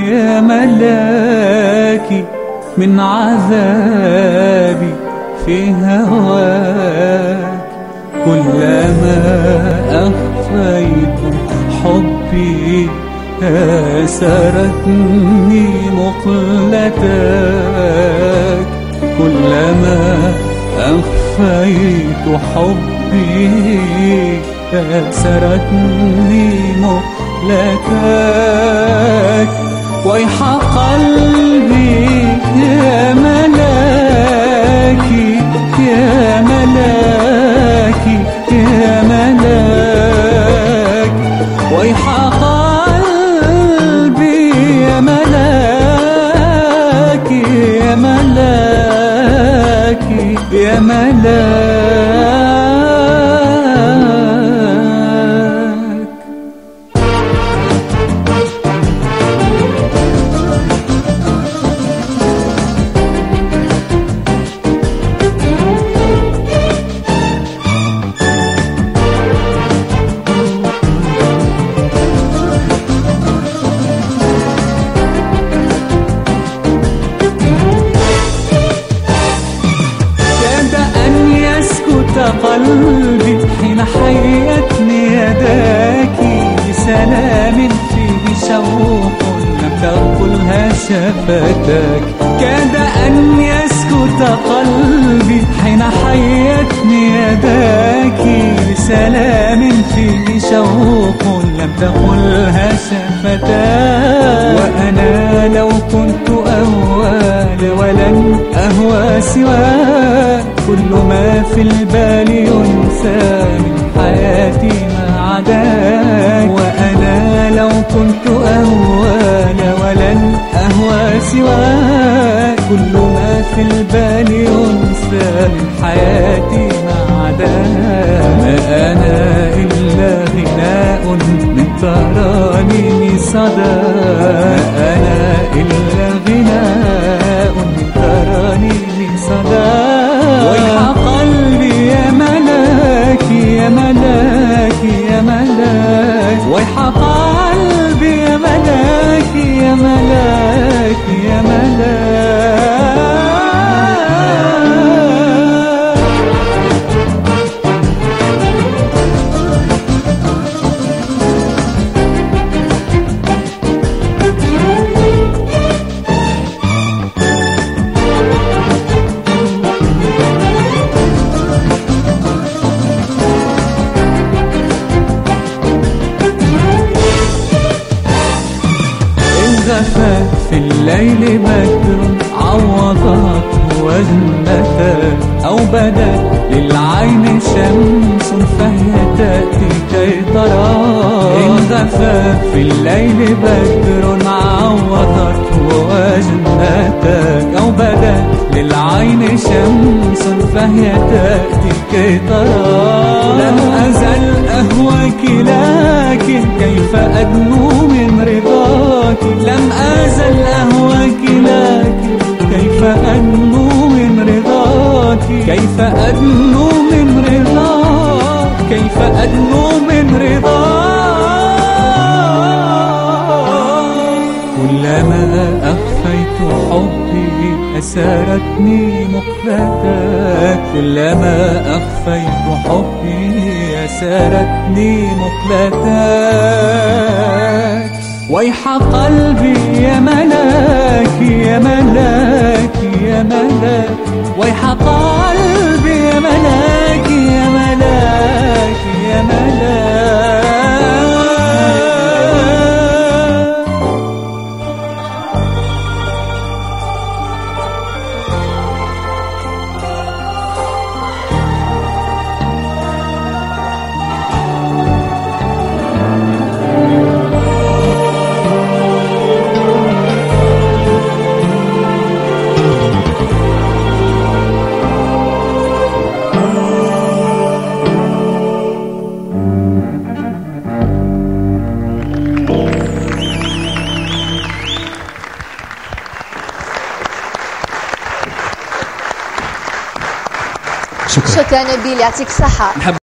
يا ملاكي من عذابي في هواك. كلما أخفيت حبي أسرتني مقلتك. كلما أخفيت حبي أسرتني مقلتك. ويح قلبي يا ملاكي يا ملاكي يا ملاك. ويح قلبي يا ملاكي يا ملاكي يا ملاك. قلبي حين حيتني يداكي بسلام فيه شوق لم تقلها شفتك. كاد أن يسكت قلبي حين حيتني يداكي بسلام فيه شوق لم تقلها شفتك. وأنا لو كنت أهوال ولن أهوى سواك. كل ما في البال ينسى من حياتي ما عداك. وأنا لو كنت أهوال ولن أهوى سواك. كل ما في البال ينسى من حياتي ما عداك. ما أنا إلا غناء من ترانيم صدى. ما أنا إلا غناء من ترانيم صدى. ويح قلبي يا ملاكي يا ملاكي يا ملاك. ويح قلبي يا ملاكي يا ملاكي يا ملاك. في الليل بدر عوضت وجنتك. أو بدت للعين شمس فهي تأتي كي ترى. إن غفى في الليل بدر عوضت وجنتك. أو بدت للعين شمس فهي تأتي كي ترى. لم أزل أهواك لكن كيف أدنو من رضاك. لم أزل أهواك لكن كيف أدنو من رضاك. كيف أدنو من رضاك. كيف أدنو من رضاك. كلما أخفيت حبي أسارتني مقلتك. كلما أخفيت حبي أسارتني مقلتك. ويح قلبي يا ملاكي يا ملاكي يا ملاك. ويح قلبي يا ملاكي يا ملاكي يا ملاك. شكرا نبيل، يعطيك الصحة.